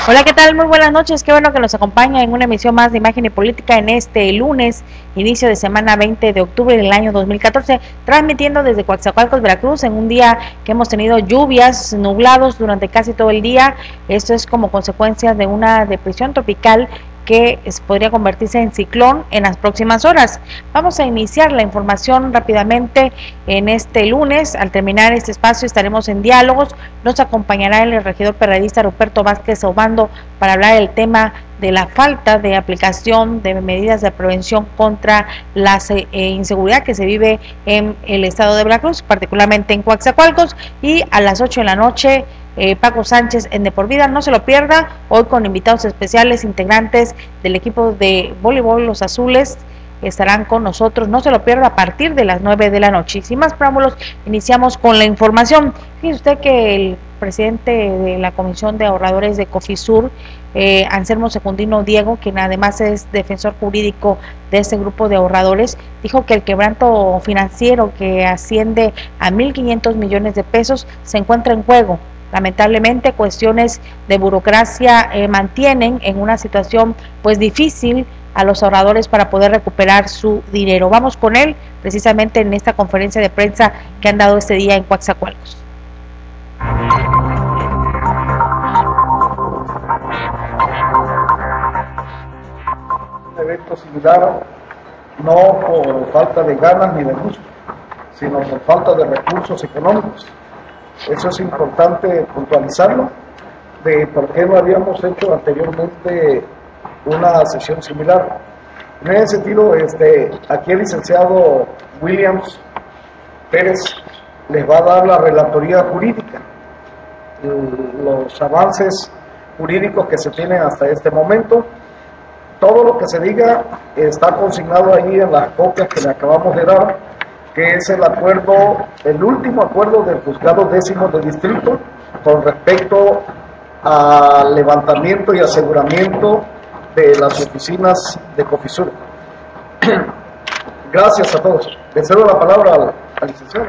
Hola, ¿qué tal? Muy buenas noches. Qué bueno que nos acompaña en una emisión más de Imagen y Política en este lunes, inicio de semana 20 de octubre del año 2014, transmitiendo desde Coatzacoalcos, Veracruz, en un día que hemos tenido lluvias, nublados durante casi todo el día. Esto es como consecuencia de una depresión tropical que podría convertirse en ciclón en las próximas horas. Vamos a iniciar la información rápidamente en este lunes. Al terminar este espacio estaremos en diálogos. Nos acompañará el regidor perredista Ruperto Vázquez Obando para hablar del tema de la falta de aplicación de medidas de prevención contra la inseguridad que se vive en el estado de Veracruz, particularmente en Coatzacoalcos, y a las 8 de la noche Paco Sánchez en De Por Vida. No se lo pierda, hoy con invitados especiales, integrantes del equipo de voleibol Los Azules estarán con nosotros. No se lo pierda a partir de las 9 de la noche. Y sin más preámbulos, iniciamos con la información. Fíjese usted que el presidente de la Comisión de Ahorradores de Cofisur, Anselmo Secundino Diego, quien además es defensor jurídico de este grupo de ahorradores, dijo que el quebranto financiero que asciende a 1.500 millones de pesos se encuentra en juego. Lamentablemente, cuestiones de burocracia mantienen en una situación pues difícil a los ahorradores para poder recuperar su dinero. Vamos con él precisamente en esta conferencia de prensa que han dado este día en Coatzacoalcos. Un evento similar, no por falta de ganas ni de gusto, sino por falta de recursos económicos. Eso es importante puntualizarlo, de por qué no habíamos hecho anteriormente una sesión similar. En ese sentido, aquí el licenciado Williams Pérez les va a dar la relatoría jurídica, los avances jurídicos que se tienen hasta este momento. Todo lo que se diga está consignado ahí en las copias que le acabamos de dar, que es el acuerdo, el último acuerdo del juzgado 10º de distrito con respecto al levantamiento y aseguramiento de las oficinas de Cofisur. Gracias a todos. Le cedo la palabra al licenciado.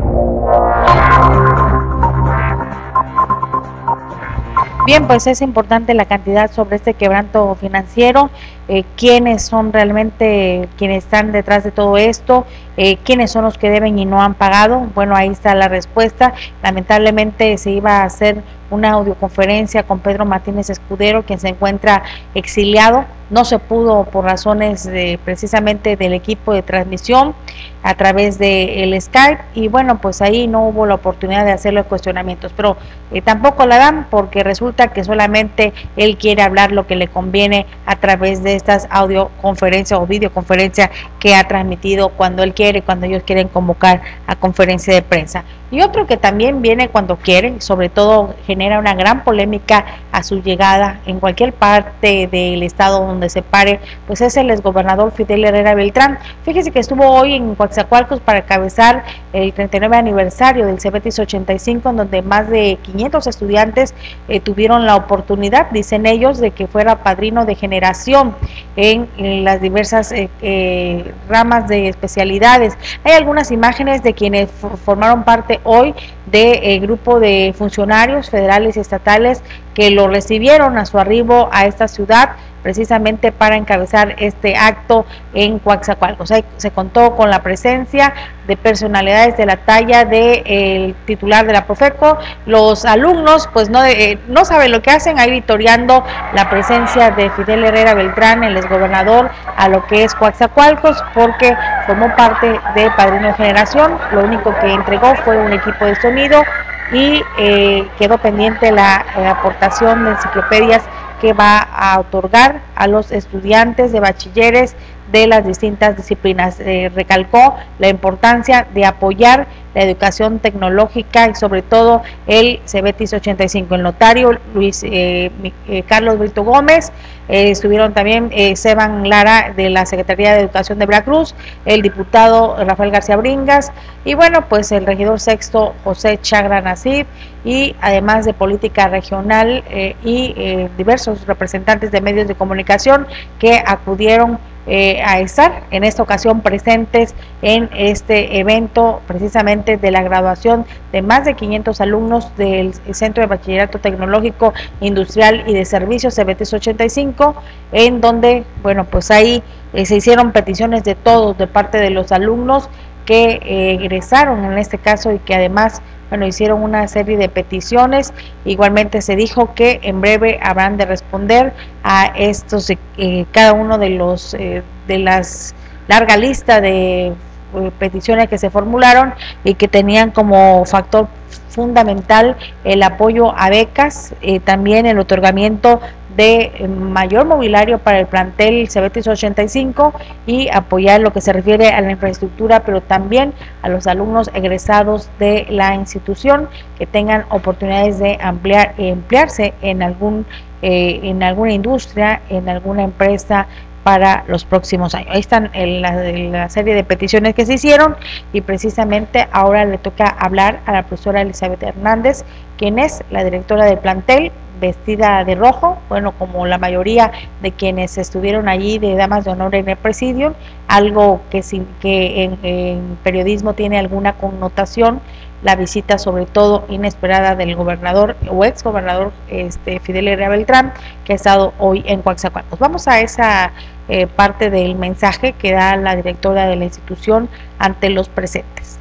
Bien, pues es importante la cantidad sobre este quebranto financiero, quiénes son realmente quienes están detrás de todo esto, quiénes son los que deben y no han pagado. Bueno, ahí está la respuesta. Lamentablemente se iba a hacer una audioconferencia con Pedro Martínez Escudero, quien se encuentra exiliado. No se pudo por razones precisamente del equipo de transmisión a través del Skype, y bueno, pues ahí no hubo la oportunidad de hacerle cuestionamientos, pero tampoco la dan porque resulta que solamente él quiere hablar lo que le conviene a través de estas audioconferencias o videoconferencias que ha transmitido cuando él quiere, cuando ellos quieren convocar a conferencia de prensa. Y otro que también viene cuando quiere, sobre todo genera una gran polémica a su llegada en cualquier parte del estado donde se pare, pues es el exgobernador Fidel Herrera Beltrán. Fíjese que estuvo hoy en Coatzacoalcos para encabezar el 39 aniversario del Cebetis 85, en donde más de 500 estudiantes tuvieron la oportunidad, dicen ellos, de que fuera padrino de generación en las diversas ramas de especialidades. Hay algunas imágenes de quienes formaron parte hoy del grupo de funcionarios federales y estatales que lo recibieron a su arribo a esta ciudad precisamente para encabezar este acto en Coatzacoalcos. Se contó con la presencia de personalidades de la talla del titular de la Profeco. Los alumnos pues no saben lo que hacen, ahí vitoreando la presencia de Fidel Herrera Beltrán, el exgobernador, a lo que es Coatzacoalcos, porque formó parte de Padrino de Generación. Lo único que entregó fue un equipo de sonido y quedó pendiente la aportación de enciclopedias que va a otorgar a los estudiantes de bachilleres de las distintas disciplinas. Recalcó la importancia de apoyar la educación tecnológica y sobre todo el Cebetis 85. El notario Carlos Brito Gómez, estuvieron también Seban Lara de la Secretaría de Educación de Veracruz, el diputado Rafael García Bringas y bueno, pues el regidor sexto José Chagra Nasif, y además de política regional y diversos representantes de medios de comunicación que acudieron a estar en esta ocasión presentes en este evento precisamente de la graduación de más de 500 alumnos del Centro de Bachillerato Tecnológico Industrial y de Servicios CBTS 85, en donde, bueno, pues ahí se hicieron peticiones de todos, de parte de los alumnos que egresaron en este caso y que además, bueno, hicieron una serie de peticiones. Igualmente se dijo que en breve habrán de responder a estos, cada uno de los de las larga lista de peticiones que se formularon y que tenían como factor fundamental el apoyo a becas, también el otorgamiento de mayor mobiliario para el plantel CBTS 85 y apoyar lo que se refiere a la infraestructura, pero también a los alumnos egresados de la institución que tengan oportunidades de emplearse en alguna industria, en alguna empresa para los próximos años. Ahí están la serie de peticiones que se hicieron y precisamente ahora le toca hablar a la profesora Elizabeth Hernández, quien es la directora del plantel, vestida de rojo, bueno, como la mayoría de quienes estuvieron allí de damas de honor en el presidium, algo que en periodismo tiene alguna connotación, la visita sobre todo inesperada del gobernador o ex gobernador Fidel Herrera Beltrán, que ha estado hoy en Coaxacualcos. Vamos a esa parte del mensaje que da la directora de la institución ante los presentes.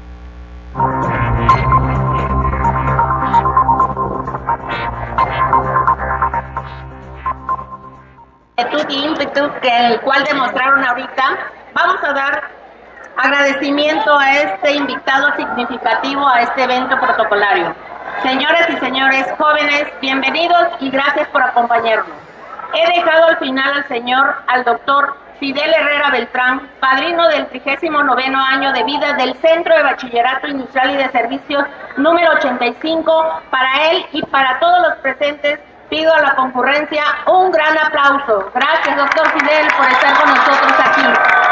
Y ímpetu el cual demostraron ahorita, vamos a dar agradecimiento a este invitado significativo a este evento protocolario. Señoras y señores jóvenes, bienvenidos y gracias por acompañarnos. He dejado al final al doctor Fidel Herrera Beltrán, padrino del 39º año de vida del Centro de Bachillerato Industrial y de Servicios número 85. Para él y para todos los presentes pido a la concurrencia un gran aplauso. Gracias, doctor Fidel, por estar con nosotros aquí.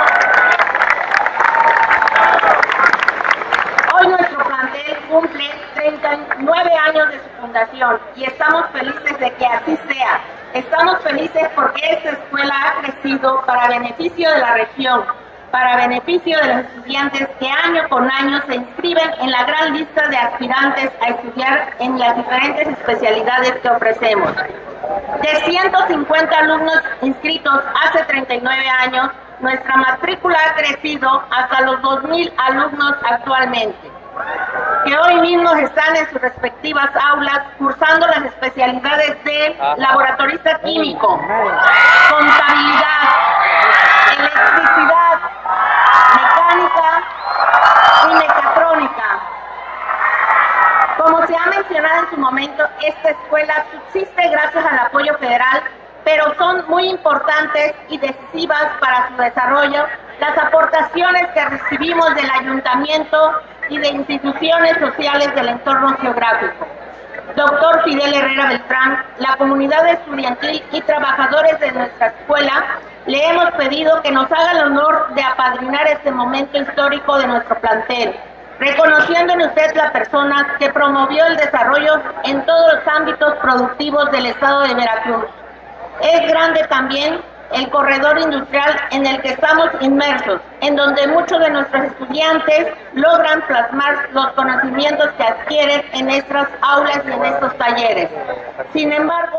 Hoy nuestro plantel cumple 39 años de su fundación y estamos felices de que así sea. Estamos felices porque esta escuela ha crecido para beneficio de la región, para beneficio de los estudiantes que año con año se inscriben en la gran lista de aspirantes a estudiar en las diferentes especialidades que ofrecemos. De 150 alumnos inscritos hace 39 años, nuestra matrícula ha crecido hasta los 2,000 alumnos actualmente, que hoy mismos están en sus respectivas aulas cursando las especialidades de laboratorista químico, contabilidad, electricidad, mecánica y mecatrónica. Como se ha mencionado en su momento, esta escuela subsiste gracias al apoyo federal, pero son muy importantes y decisivas para su desarrollo las aportaciones que recibimos del ayuntamiento y de instituciones sociales del entorno geográfico. Doctor Fidel Herrera Beltrán, la comunidad estudiantil y trabajadores de nuestra escuela le hemos pedido que nos haga el honor de apadrinar este momento histórico de nuestro plantel, reconociendo en usted la persona que promovió el desarrollo en todos los ámbitos productivos del estado de Veracruz. Es grande también el corredor industrial en el que estamos inmersos, en donde muchos de nuestros estudiantes logran plasmar los conocimientos que adquieren en estas aulas y en estos talleres. Sin embargo,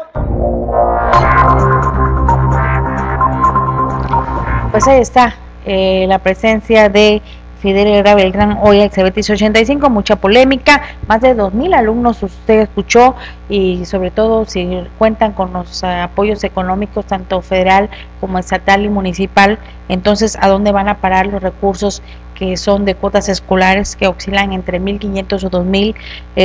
pues ahí está la presencia de Fidel Herrera Beltrán hoy al CBTS 85, mucha polémica, más de 2,000 alumnos usted escuchó, y sobre todo si cuentan con los apoyos económicos tanto federal como estatal y municipal, entonces ¿a dónde van a parar los recursos que son de cuotas escolares que oscilan entre 1,500 o 2,000,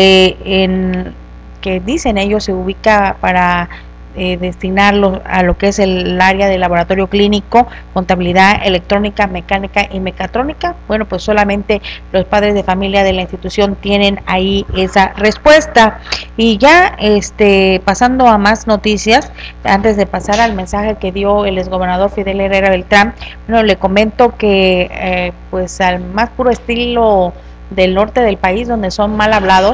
que dicen ellos se ubica para destinarlo a lo que es el área de laboratorio clínico, contabilidad, electrónica, mecánica y mecatrónica? Bueno, pues solamente los padres de familia de la institución tienen ahí esa respuesta. Y ya pasando a más noticias, antes de pasar al mensaje que dio el exgobernador Fidel Herrera Beltrán, bueno, le comento que pues al más puro estilo del norte del país, donde son mal hablados,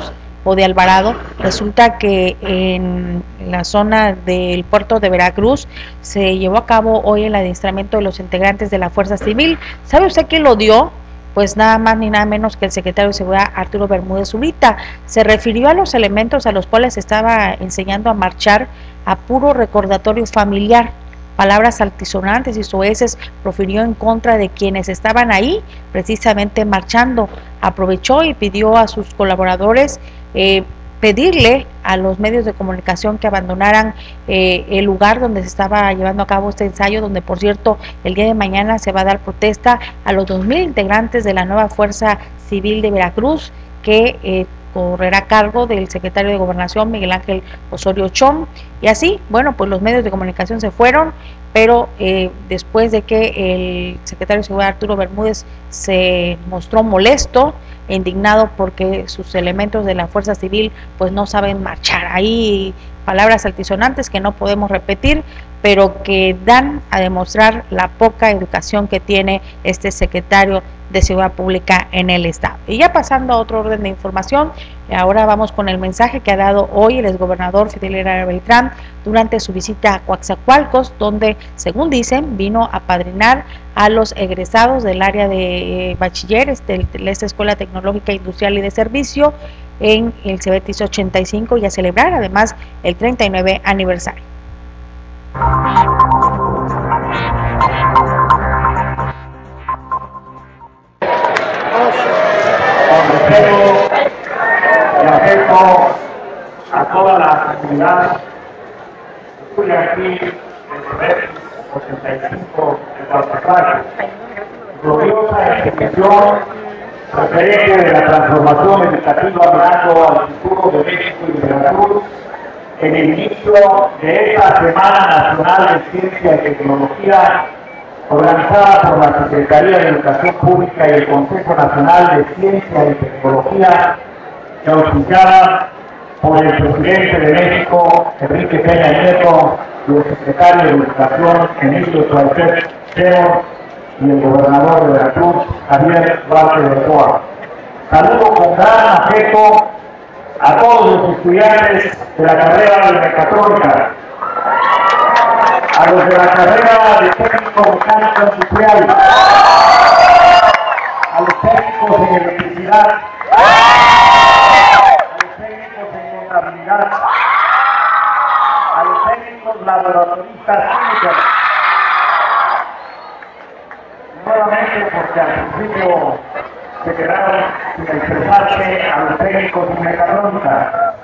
o de Alvarado. Resulta que en la zona del puerto de Veracruz se llevó a cabo hoy el adiestramiento de los integrantes de la Fuerza Civil. ¿Sabe usted quién lo dio? Pues nada más ni nada menos que el secretario de Seguridad, Arturo Bermúdez Zurita. Se refirió a los elementos a los cuales estaba enseñando a marchar a puro recordatorio familiar. Palabras altisonantes y soeces profirió en contra de quienes estaban ahí precisamente marchando. Aprovechó y pidió a sus colaboradores pedirle a los medios de comunicación que abandonaran el lugar donde se estaba llevando a cabo este ensayo, donde por cierto el día de mañana se va a dar protesta a los 2,000 integrantes de la nueva Fuerza Civil de Veracruz, que correrá a cargo del secretario de Gobernación, Miguel Ángel Osorio Chong. Y así, bueno, pues los medios de comunicación se fueron, pero después de que el secretario de Seguridad, Arturo Bermúdez, se mostró molesto, indignado porque sus elementos de la Fuerza Civil pues no saben marchar. Hay palabras altisonantes que no podemos repetir, pero que dan a demostrar la poca educación que tiene este secretario de Seguridad Pública en el estado. Y ya pasando a otro orden de información, ahora vamos con el mensaje que ha dado hoy el exgobernador Fidel Herrera Beltrán durante su visita a Coatzacoalcos, donde, según dicen, vino a apadrinar a los egresados del área de bachilleres de esta Escuela Tecnológica Industrial y de Servicio en el CEBETIS 85 y a celebrar además el 39 aniversario. Con respeto y afecto a toda la comunidad que estudia aquí en el CEBETIS 85 de Coatzacoalcos. Gloriosa institución referente de la transformación educativa mirando al futuro de México y de Veracruz, en el inicio de esta Semana Nacional de Ciencia y Tecnología, organizada por la Secretaría de Educación Pública y el Consejo Nacional de Ciencia y Tecnología, y auspiciada por el presidente de México, Enrique Peña Nieto, y el secretario de Educación, Emilio Suárez Cero, y el gobernador de Veracruz, Javier Duarte de Ochoa. Saludo con gran afecto a todos los estudiantes de la carrera de mecatrónica, a los de la carrera de técnico mecánico industrial, a los técnicos en electricidad, a los técnicos en contabilidad, a los técnicos laboratoristas químicos. Nuevamente, porque al principio se quedaron sin expresarse a los técnicos en mecatrónica.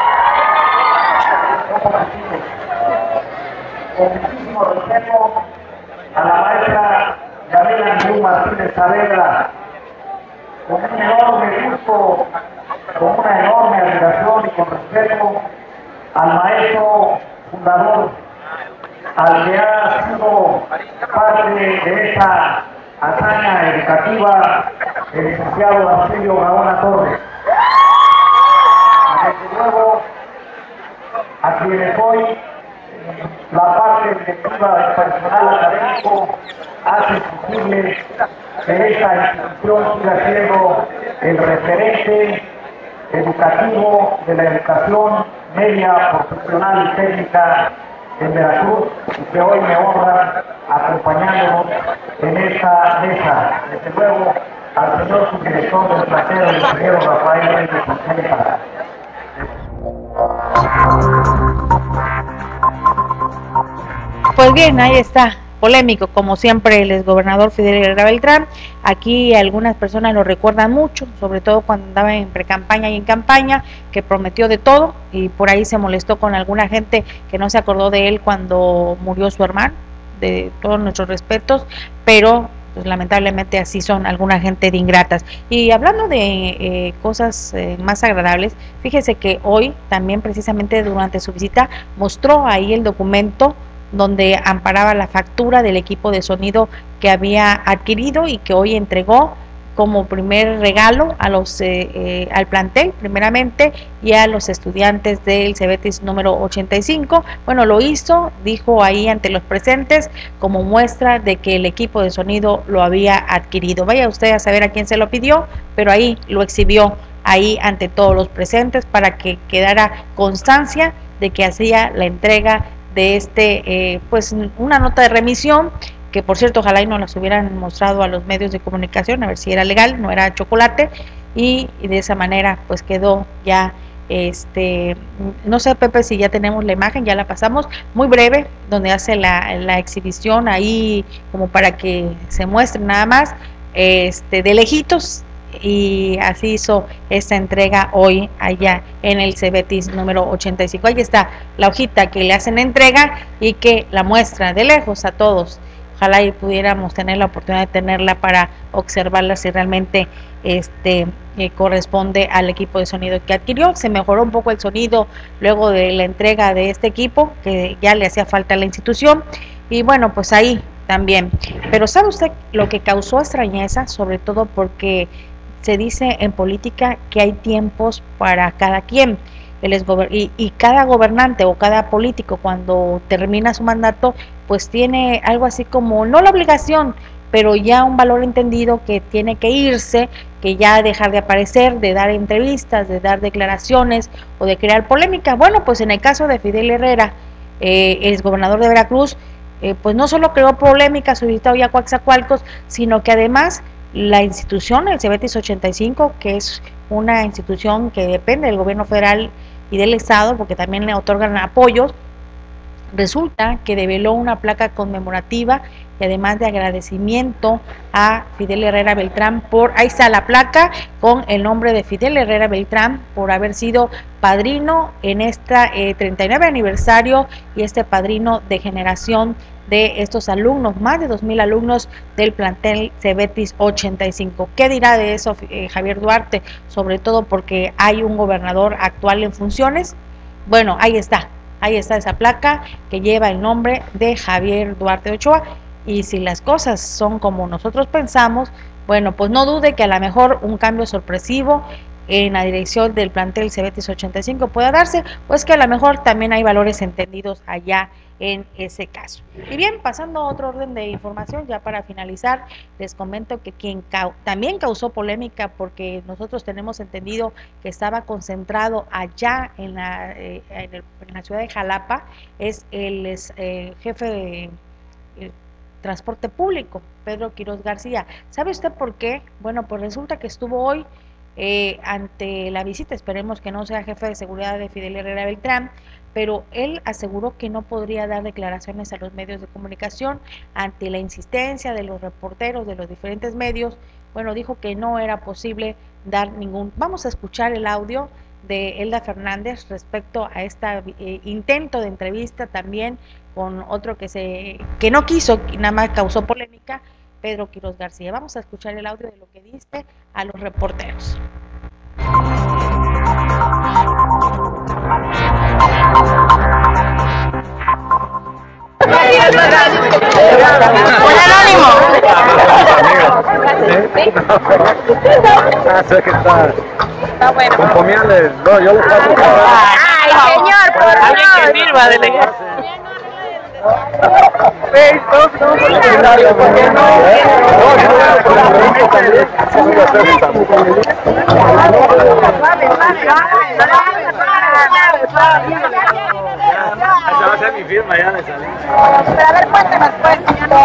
Con muchísimo respeto a la maestra Gabriela Andrú Martínez Saavedra, con un enorme gusto, con una enorme admiración y con respeto al maestro fundador, al que ha sido parte de esta hazaña educativa, el licenciado Arcelio Gaona Torres. Desde luego, a quienes hoy la parte directiva del personal académico hace posible que esta institución siga siendo el referente educativo de la educación media, profesional y técnica en Veracruz, y que hoy me honra acompañándonos en esta mesa. Desde luego al señor subdirector del plantel, el ingeniero Rafael Reyes Fonseca. Pues bien, ahí está, polémico como siempre el exgobernador Fidel Herrera Beltrán. Aquí algunas personas lo recuerdan mucho, sobre todo cuando andaba en precampaña y en campaña, que prometió de todo y por ahí se molestó con alguna gente que no se acordó de él cuando murió su hermano. De todos nuestros respetos, pero pues lamentablemente así son alguna gente de ingratas. Y hablando de cosas más agradables, fíjese que hoy también precisamente durante su visita mostró ahí el documento donde amparaba la factura del equipo de sonido que había adquirido y que hoy entregó como primer regalo a los al plantel primeramente y a los estudiantes del CEBETIS número 85. Bueno, lo hizo, dijo ahí ante los presentes, como muestra de que el equipo de sonido lo había adquirido. Vaya usted a saber a quién se lo pidió, pero ahí lo exhibió ahí ante todos los presentes para que quedara constancia de que hacía la entrega de pues una nota de remisión, que por cierto ojalá y no las hubieran mostrado a los medios de comunicación, a ver si era legal, no era chocolate, y de esa manera pues quedó ya. No sé, Pepe, si ya tenemos la imagen, ya la pasamos, muy breve, donde hace la exhibición ahí como para que se muestre nada más, de lejitos, y así hizo esta entrega hoy allá en el Cebetis número 85. Ahí está la hojita que le hacen entrega y que la muestra de lejos a todos. Ojalá y pudiéramos tener la oportunidad de tenerla para observarla si realmente corresponde al equipo de sonido que adquirió. Se mejoró un poco el sonido luego de la entrega de este equipo, que ya le hacía falta a la institución, y bueno, pues ahí también. Pero ¿sabe usted lo que causó extrañeza? Sobre todo porque se dice en política que hay tiempos para cada quien. Y cada gobernante o cada político, cuando termina su mandato, pues tiene algo así como, no la obligación, pero ya un valor entendido que tiene que irse, que ya dejar de aparecer, de dar entrevistas, de dar declaraciones o de crear polémica. Bueno, pues en el caso de Fidel Herrera, el exgobernador de Veracruz, pues no solo creó polémica solicitado ya Coatzacoalcos, sino que además la institución, el Cebetis 85, que es una institución que depende del gobierno federal y del estado, porque también le otorgan apoyos, resulta que develó una placa conmemorativa y además de agradecimiento a Fidel Herrera Beltrán ahí está la placa con el nombre de Fidel Herrera Beltrán por haber sido padrino en esta 39 aniversario y padrino de generación de estos alumnos, más de 2,000 alumnos del plantel Cebetis 85. ¿Qué dirá de eso Javier Duarte? Sobre todo porque hay un gobernador actual en funciones. Bueno, ahí está esa placa que lleva el nombre de Javier Duarte Ochoa, y si las cosas son como nosotros pensamos, bueno, pues no dude que a lo mejor un cambio sorpresivo en la dirección del plantel Cebetis 85 pueda darse, pues que a lo mejor también hay valores entendidos allá en ese caso. Y bien, pasando a otro orden de información, ya para finalizar, les comento que quien también causó polémica, porque nosotros tenemos entendido que estaba concentrado allá en la ciudad de Jalapa, es el jefe de transporte público, Pedro Quiroz García. ¿Sabe usted por qué? Bueno, pues resulta que estuvo hoy ante la visita, esperemos que no sea jefe de seguridad de Fidel Herrera Beltrán, pero él aseguró que no podría dar declaraciones a los medios de comunicación ante la insistencia de los reporteros de los diferentes medios. Bueno, dijo que no era posible dar ningún. Vamos a escuchar el audio de Elda Fernández respecto a intento de entrevista también con otro que no quiso, nada más causó polémica, Pedro Quiroz García. Vamos a escuchar el audio de lo que dice a los reporteros. Un anónimo. Está bueno. Compomiales, no, yo busco. Ay, señor, por favor. Alguien que sirva, delegado. Esa va a ser mi firma ya de salir. Pero a ver, cuéntanos pues,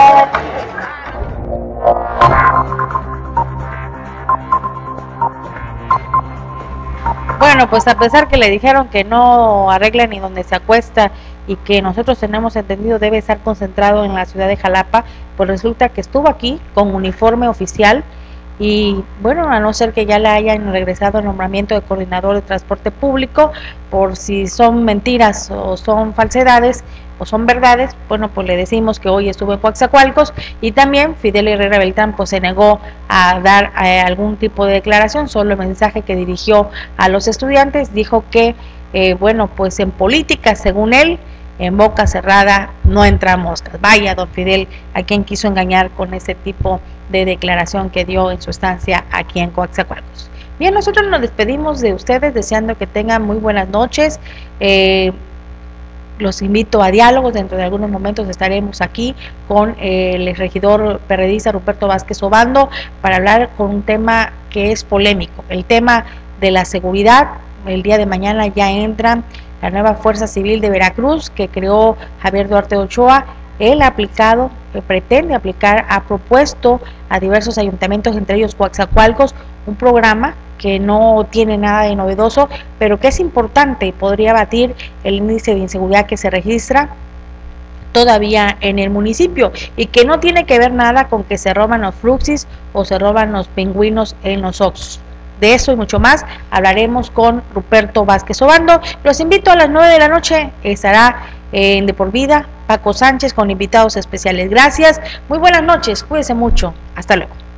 Bueno, pues a pesar que le dijeron que no arregla ni donde se acuesta y que nosotros tenemos entendido debe estar concentrado en la ciudad de Jalapa, pues resulta que estuvo aquí con uniforme oficial y bueno, a no ser que ya le hayan regresado el nombramiento de coordinador de transporte público, por si son mentiras o son falsedades o son verdades, bueno, pues le decimos que hoy estuvo en Coatzacoalcos y también Fidel Herrera Beltrán pues se negó a dar algún tipo de declaración, solo el mensaje que dirigió a los estudiantes, dijo que bueno, pues en política, según él, en boca cerrada no entra moscas. Vaya, don Fidel, a quien quiso engañar con ese tipo de declaración que dio en su estancia aquí en Coatzacoalcos. Bien, nosotros nos despedimos de ustedes deseando que tengan muy buenas noches. Los invito a diálogos, dentro de algunos momentos estaremos aquí con el regidor perredista Ruperto Vázquez Obando para hablar con un tema que es polémico, el tema de la seguridad. El día de mañana ya entra la nueva Fuerza Civil de Veracruz que creó Javier Duarte Ochoa. Él ha aplicado, pretende aplicar, ha propuesto a diversos ayuntamientos, entre ellos Coatzacoalcos, un programa que no tiene nada de novedoso, pero que es importante y podría batir el índice de inseguridad que se registra todavía en el municipio, y que no tiene que ver nada con que se roban los fruxis o se roban los pingüinos en los Oxxos. De eso y mucho más hablaremos con Ruperto Vázquez Obando. Los invito a las 9 de la noche, estará en De Por Vida Paco Sánchez con invitados especiales. Gracias, muy buenas noches, cuídense mucho, hasta luego.